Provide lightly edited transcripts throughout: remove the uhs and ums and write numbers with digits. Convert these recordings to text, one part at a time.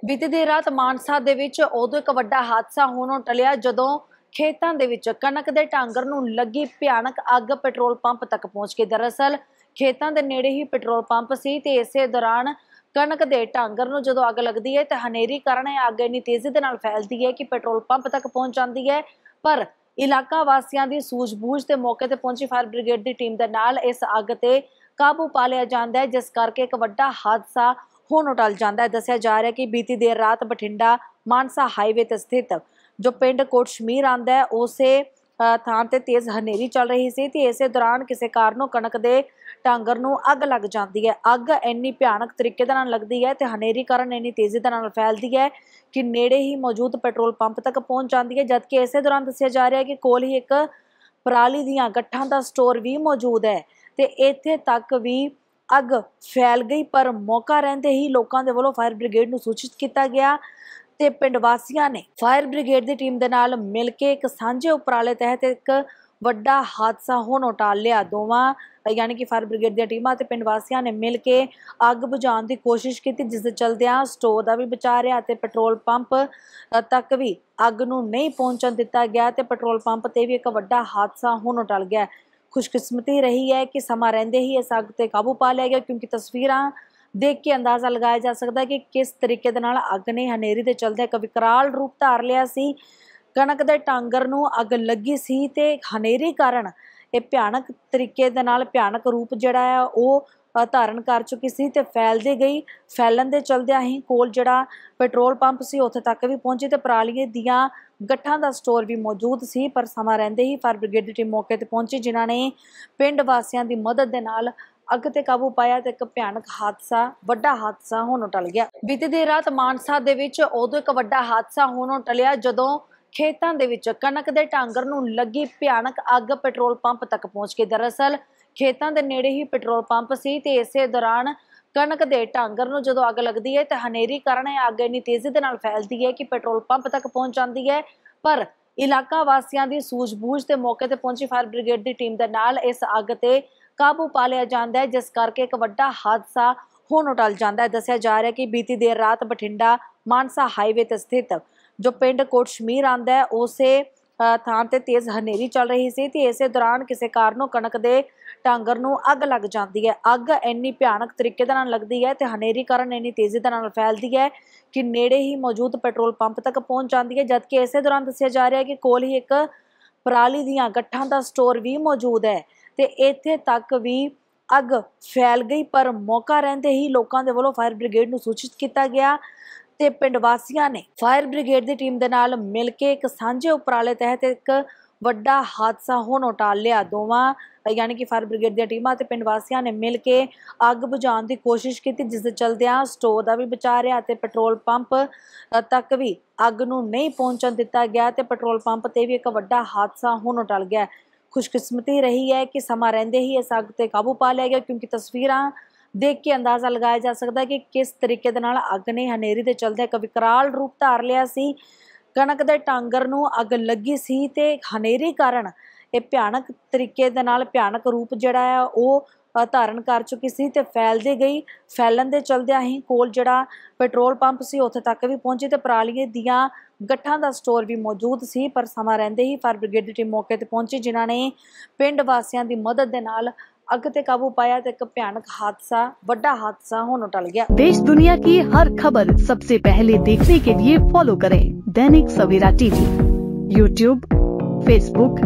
ਬੀਤੀ ਦੇਰ ਰਾਤ ਮਾਨਸਾ ਦੇ ਵਿੱਚ ਉਦੋਂ ਇੱਕ ਵੱਡਾ ਹਾਦਸਾ ਹੋਣੋਂ ਟਲਿਆ ਜਦੋਂ ਖੇਤਾਂ ਦੇ ਵਿੱਚ ਕਣਕ ਦੇ ਟਾਂਗਰ ਨੂੰ ਲੱਗੀ ਭਿਆਨਕ ਅੱਗ ਪੈਟਰੋਲ ਪੰਪ ਤੱਕ ਪਹੁੰਚ ਗਈ। ਦਰਅਸਲ ਖੇਤਾਂ ਦੇ ਨੇੜੇ ਹੀ ਪੈਟਰੋਲ ਪੰਪ ਸੀ ਤੇ ਇਸੇ ਦੌਰਾਨ ਕਣਕ ਦੇ ਟਾਂਗਰ ਨੂੰ ਜਦੋਂ ਅੱਗ ਲੱਗਦੀ ਹੈ ਤੇ ਹਨੇਰੀ ਕਾਰਨ ਇਹ ਅੱਗ ਇੰਨੀ ਤੇਜ਼ੀ ਦੇ ਨਾਲ ਫੈਲਦੀ ਹੈ ਕਿ ਪੈਟਰੋਲ ਪੰਪ ਤੱਕ ਪਹੁੰਚ ਜਾਂਦੀ ਹੈ। ਪਰ ਇਲਾਕਾ ਵਾਸੀਆਂ ਦੀ ਸੂਝ-ਬੂਝ ਤੇ ਮੌਕੇ ਤੇ ਪਹੁੰਚੀ ਫਾਇਰ ਬ੍ਰਿਗੇਡ ਦੀ ਟੀਮ ਦੇ ਨਾਲ ਇਸ ਅੱਗ ਤੇ ਕਾਬੂ ਪਾ ਲਿਆ ਜਾਂਦਾ ਹੈ, ਜਿਸ ਕਰਕੇ ਇੱਕ ਵੱਡਾ ਹਾਦਸਾ ਹੋਣੋਂ ਟਲ ਜਾਂਦਾ ਹੈ। ਦੱਸਿਆ ਜਾ ਰਿਹਾ ਹੈ ਕਿ ਬੀਤੀ ਦੇਰ ਰਾਤ ਬਠਿੰਡਾ ਮਾਨਸਾ ਹਾਈਵੇ ਤੇ ਸਥਿਤ ਜੋ ਪਿੰਡ ਕੋਟਸ਼ਮੀਰ ਆਂਦਾ ਹੈ ਉਸੇ ਥਾਂ ਤੇ ਤੇਜ਼ ਹਨੇਰੀ ਚੱਲ ਰਹੀ ਸੀ ਤੇ ਇਸੇ ਦੌਰਾਨ ਕਿਸੇ ਕਾਰਨੋਂ ਕਣਕ ਦੇ ਟਾਂਗਰ ਨੂੰ ਅੱਗ ਲੱਗ ਜਾਂਦੀ ਹੈ। ਅੱਗ ਇੰਨੀ ਭਿਆਨਕ ਤਰੀਕੇ ਦੇ ਨਾਲ ਲੱਗਦੀ ਹੈ ਤੇ ਹਨੇਰੀ ਕਾਰਨ ਇੰਨੀ ਤੇਜ਼ੀ ਦੇ ਨਾਲ ਫੈਲਦੀ ਹੈ ਕਿ ਨੇੜੇ ਹੀ ਮੌਜੂਦ ਪੈਟਰੋਲ ਪੰਪ ਤੱਕ ਪਹੁੰਚ ਜਾਂਦੀ ਹੈ। ਜਦਕਿ ਇਸੇ ਦੌਰਾਨ ਦੱਸਿਆ ਜਾ ਰਿਹਾ ਹੈ ਕਿ ਕੋਲ ਹੀ ਇੱਕ ਪਰਾਲੀ ਦੀਆਂ ਗੱਠਾਂ ਦਾ ਸਟੋਰ ਵੀ ਮੌਜੂਦ ਹੈ ਤੇ ਇੱਥੇ ਤੱਕ ਵੀ ਅੱਗ ਫੈਲ ਗਈ। ਪਰ ਮੌਕਾ ਰਹਿੰਦੇ ਹੀ ਲੋਕਾਂ ਦੇ ਵੱਲੋਂ ਫਾਇਰ ਬ੍ਰਿਗੇਡ ਨੂੰ ਸੂਚਿਤ ਕੀਤਾ ਗਿਆ ਤੇ ਪਿੰਡ ਵਾਸੀਆਂ ਨੇ ਫਾਇਰ ਬ੍ਰਿਗੇਡ ਦੀ ਟੀਮ ਦੇ ਨਾਲ ਮਿਲ ਕੇ ਇੱਕ ਸਾਂਝੇ ਉਪਰਾਲੇ ਤਹਿਤ ਇੱਕ ਵੱਡਾ ਹਾਦਸਾ ਹੋਣੋਂ ਟਾਲ ਲਿਆ। ਦੋਵਾਂ यानी कि फायर ब्रिगेड ਦੀਆਂ ਟੀਮਾਂ ਤੇ ਪਿੰਡ ਵਾਸੀਆਂ ਨੇ ਮਿਲ ਕੇ ਅੱਗ ਬੁਝਾਉਣ ਦੀ ਕੋਸ਼ਿਸ਼ ਕੀਤੀ, ਜਿਸ ਦੇ ਚਲਦਿਆਂ ਸਟੋਰ ਦਾ ਵੀ ਬਚਾ ਰਿਹਾ ਤੇ ਪੈਟਰੋਲ ਪੰਪ ਤੱਕ ਵੀ ਅੱਗ ਨੂੰ ਨਹੀਂ ਪਹੁੰਚਣ ਦਿੱਤਾ ਗਿਆ ਤੇ ਪੈਟਰੋਲ ਪੰਪ ਤੇ ਵੀ ਇੱਕ ਵੱਡਾ ਹਾਦਸਾ ਹੋਣੋਂ ਟਲ ਗਿਆ। ਖੁਸ਼ਕਿਸਮਤੀ ਰਹੀ ਹੈ ਕਿ ਸਮਾਂ ਰਹਿੰਦੇ ਹੀ ਇਸ ਅੱਗ ਤੇ ਕਾਬੂ ਪਾ ਲਿਆ ਗਿਆ, ਕਿਉਂਕਿ ਤਸਵੀਰਾਂ ਦੇਖ ਕੇ ਅੰਦਾਜ਼ਾ ਲਗਾਇਆ ਜਾ ਸਕਦਾ ਹੈ ਕਿ ਕਿਸ ਤਰੀਕੇ ਦੇ ਨਾਲ ਅੱਗ ਨੇ ਹਨੇਰੀ ਦੇ ਚਲਦੇ ਇੱਕ ਵਿਕਰਾਲ ਰੂਪ ਧਾਰ ਲਿਆ ਸੀ। ਕਣਕ ਦੇ ਟਾਂਗਰ ਨੂੰ ਅੱਗ ਲੱਗੀ ਸੀ ਤੇ ਹਨੇਰੀ ਕਾਰਨ ਇਹ ਭਿਆਨਕ ਤਰੀਕੇ ਦੇ ਨਾਲ ਭਿਆਨਕ ਰੂਪ ਜਿਹੜਾ ਹੈ ਉਹ ਧਾਰਨ ਕਰ ਚੁੱਕੀ ਸੀ ਤੇ ਫੈਲਦੀ ਗਈ। ਫੈਲਣ ਦੇ ਚਲਦਿਆਂ ਹੀ ਕੋਲ ਜਿਹੜਾ ਪੈਟਰੋਲ ਪੰਪ ਸੀ ਉੱਥੇ ਤੱਕ ਵੀ ਪਹੁੰਚੀ ਤੇ ਪਰਾਲੀ ਦੀਆਂ ਗੱਠਾਂ ਦਾ ਸਟੋਰ ਵੀ ਮੌਜੂਦ ਸੀ। ਪਰ ਸਮਾਂ ਰਹਿੰਦੇ ਹੀ ਫਾਇਰ ਬ੍ਰਿਗੇਡ ਦੀ ਟੀਮ ਮੌਕੇ ਤੇ ਪਹੁੰਚੀ, ਜਿਨ੍ਹਾਂ ਨੇ ਪਿੰਡ ਵਾਸੀਆਂ ਦੀ ਮਦਦ ਦੇ ਨਾਲ ਅੱਗ ਤੇ ਕਾਬੂ ਪਾਇਆ ਤੇ ਇੱਕ ਭਿਆਨਕ ਹਾਦਸਾ ਵੱਡਾ ਹਾਦਸਾ ਹੋਣੋਂ ਟਲ ਗਿਆ। ਬੀਤੀ ਦੇਰ ਰਾਤ ਮਾਨਸਾ ਦੇ ਵਿੱਚ ਉਦੋਂ ਇੱਕ ਵੱਡਾ ਹਾਦਸਾ ਹੋਣੋਂ ਟਲਿਆ ਜਦੋਂ ਖੇਤਾਂ ਦੇ ਵਿੱਚ ਕਣਕ ਦੇ ਟਾਂਗਰ ਨੂੰ ਲੱਗੀ ਭਿਆਨਕ ਅੱਗ ਪੈਟਰੋਲ ਪੰਪ ਤੱਕ ਪਹੁੰਚ ਗਈ। ਦਰਅਸਲ ਖੇਤਾਂ ਦੇ ਨੇੜੇ ਹੀ ਪੈਟਰੋਲ ਪੰਪ ਸੀ ਤੇ ਇਸੇ ਦੌਰਾਨ ਕਣਕ ਦੇ ਟਾਂਗਰ ਨੂੰ ਜਦੋਂ ਅੱਗ ਲੱਗਦੀ ਹੈ ਤੇ ਹਨੇਰੀ ਕਾਰਨ ਇਹ ਅੱਗ ਇੰਨੀ ਤੇਜ਼ੀ ਦੇ ਨਾਲ ਫੈਲਦੀ ਹੈ ਕਿ ਪੈਟਰੋਲ ਪੰਪ ਤੱਕ ਪਹੁੰਚ ਜਾਂਦੀ ਹੈ। ਪਰ ਇਲਾਕਾ ਵਾਸੀਆਂ ਦੀ ਸੂਝ-ਬੂਝ ਤੇ ਮੌਕੇ ਤੇ ਪਹੁੰਚੀ ਫਾਇਰ ਬ੍ਰਿਗੇਡ ਦੀ ਟੀਮ ਦੇ ਨਾਲ ਇਸ ਅੱਗ ਤੇ ਕਾਬੂ ਪਾ ਲਿਆ ਜਾਂਦਾ ਹੈ, ਜਿਸ ਕਰਕੇ ਇੱਕ ਵੱਡਾ ਹਾਦਸਾ ਹੋਣੋਂ ਟਲ ਜਾਂਦਾ ਹੈ। ਦੱਸਿਆ ਜਾ ਰਿਹਾ ਹੈ ਕਿ ਬੀਤੀ ਦੇਰ ਰਾਤ ਬਠਿੰਡਾ ਮਾਨਸਾ ਹਾਈਵੇ ਤੇ ਸਥਿਤ ਜੋ ਪਿੰਡ ਕੋਟਸ਼ਮੀਰ ਆਂਦਾ ਹੈ ਉਸੇ ਥਾਂ ਤੇ ਤੇਜ਼ ਹਨੇਰੀ ਚੱਲ ਰਹੀ ਸੀ ਤੇ ਇਸੇ ਦੌਰਾਨ ਕਿਸੇ ਕਾਰਨੋਂ ਕਣਕ ਦੇ ਟਾਂਗਰ ਨੂੰ ਅੱਗ ਲੱਗ ਜਾਂਦੀ ਹੈ। ਅੱਗ ਇੰਨੀ ਭਿਆਨਕ ਤਰੀਕੇ ਦੇ ਨਾਲ ਲੱਗਦੀ ਹੈ ਤੇ ਹਨੇਰੀ ਕਾਰਨ ਇੰਨੀ ਤੇਜ਼ੀ ਦੇ ਨਾਲ ਫੈਲਦੀ ਹੈ ਕਿ ਨੇੜੇ ਹੀ ਮੌਜੂਦ ਪੈਟਰੋਲ ਪੰਪ ਤੱਕ ਪਹੁੰਚ ਜਾਂਦੀ ਹੈ। ਜਦਕਿ ਇਸੇ ਦੌਰਾਨ ਦੱਸਿਆ ਜਾ ਰਿਹਾ ਹੈ ਕਿ ਕੋਲ ਹੀ ਇੱਕ ਪਰਾਲੀ ਦੀਆਂ ਗੱਠਾਂ ਦਾ ਸਟੋਰ ਵੀ ਮੌਜੂਦ ਹੈ ਤੇ ਇੱਥੇ ਤੱਕ ਵੀ ਅੱਗ ਫੈਲ ਗਈ। ਪਰ ਮੌਕਾ ਰਹਿੰਦੇ ਹੀ ਲੋਕਾਂ ਦੇ ਵੱਲੋਂ ਫਾਇਰ ਬ੍ਰਿਗੇਡ ਨੂੰ ਸੂਚਿਤ ਕੀਤਾ ਗਿਆ ਤੇ ਪਿੰਡ ਵਾਸੀਆਂ ਨੇ ਫਾਇਰ ਬ੍ਰਿਗੇਡ ਦੀ ਟੀਮ ਦੇ ਨਾਲ ਮਿਲ ਕੇ ਇੱਕ ਸਾਂਝੇ ਉਪਰਾਲੇ ਤਹਿਤ ਇੱਕ ਵੱਡਾ ਹਾਦਸਾ ਹੋਣੋਂ ਟਾਲ ਲਿਆ। ਦੋਵਾਂ यानी कि फायर ब्रिगेड ਦੀਆਂ ਟੀਮਾਂ ਤੇ ਪਿੰਡ ਵਾਸੀਆਂ ਨੇ ਮਿਲ ਕੇ ਅੱਗ ਬੁਝਾਉਣ ਦੀ ਕੋਸ਼ਿਸ਼ ਕੀਤੀ, ਜਿਸ ਦੇ ਚਲਦਿਆਂ ਸਟੋਰ ਦਾ ਵੀ ਬਚਾ ਰਿਹਾ ਤੇ ਪੈਟਰੋਲ ਪੰਪ ਤੱਕ ਵੀ ਅੱਗ ਨੂੰ ਨਹੀਂ ਪਹੁੰਚਣ ਦਿੱਤਾ ਗਿਆ ਤੇ ਪੈਟਰੋਲ ਪੰਪ ਤੇ ਵੀ ਇੱਕ ਵੱਡਾ ਹਾਦਸਾ ਹੋਣੋਂ ਟਲ ਗਿਆ। ਖੁਸ਼ਕਿਸਮਤੀ ਰਹੀ ਹੈ ਕਿ ਸਮਾਂ ਰਹਿੰਦੇ ਹੀ ਇਸ ਅੱਗ ਤੇ ਕਾਬੂ ਪਾ ਲਿਆ ਗਿਆ, ਕਿਉਂਕਿ ਤਸਵੀਰਾਂ ਦੇਖ ਕੇ ਅੰਦਾਜ਼ਾ ਲਗਾਇਆ ਜਾ ਸਕਦਾ ਹੈ ਕਿ ਕਿਸ ਤਰੀਕੇ ਦੇ ਨਾਲ ਅੱਗ ਨੇ ਹਨੇਰੀ ਦੇ ਚਲਦੇ ਇੱਕ ਵਿਕਰਾਲ ਰੂਪ ਧਾਰ ਲਿਆ ਸੀ। ਕਣਕ ਦੇ ਟਾਂਗਰ ਨੂੰ ਅੱਗ ਲੱਗੀ ਸੀ ਤੇ ਹਨੇਰੀ ਕਾਰਨ ਇਹ ਭਿਆਨਕ ਤਰੀਕੇ ਦੇ ਨਾਲ ਭਿਆਨਕ ਰੂਪ ਜਿਹੜਾ ਹੈ ਉਹ ਧਾਰਨ ਕਰ ਚੁੱਕੀ ਸੀ ਤੇ ਫੈਲਦੀ ਗਈ। ਫੈਲਣ ਦੇ ਚਲਦਿਆਂ ਹੀ ਕੋਲ ਜਿਹੜਾ ਪੈਟਰੋਲ ਪੰਪ ਸੀ ਉੱਥੇ ਤੱਕ ਵੀ ਪਹੁੰਚੀ ਤੇ ਪਰਾਲੀ ਦੀਆਂ ਗੱਠਾਂ ਦਾ ਸਟੋਰ ਵੀ ਮੌਜੂਦ ਸੀ। ਪਰ ਸਮਾਂ ਰਹਿੰਦੇ ਹੀ ਫਾਇਰ ਬ੍ਰਿਗੇਡ ਦੀ ਟੀਮ ਮੌਕੇ ਤੇ ਪਹੁੰਚੀ, ਜਿਨ੍ਹਾਂ ਨੇ ਪਿੰਡ ਵਾਸੀਆਂ ਦੀ ਮਦਦ ਦੇ ਨਾਲ ਅੱਗ ਤੇ काबू पाया तो एक भयानक हादसा बड़ा हादसा होने टल गया। देश दुनिया की हर खबर सबसे पहले देखने के लिए फॉलो करें Dainik Savera TV, YouTube, Facebook,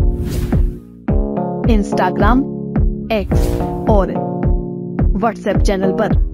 Instagram, X और व्हाट्सएप चैनल पर।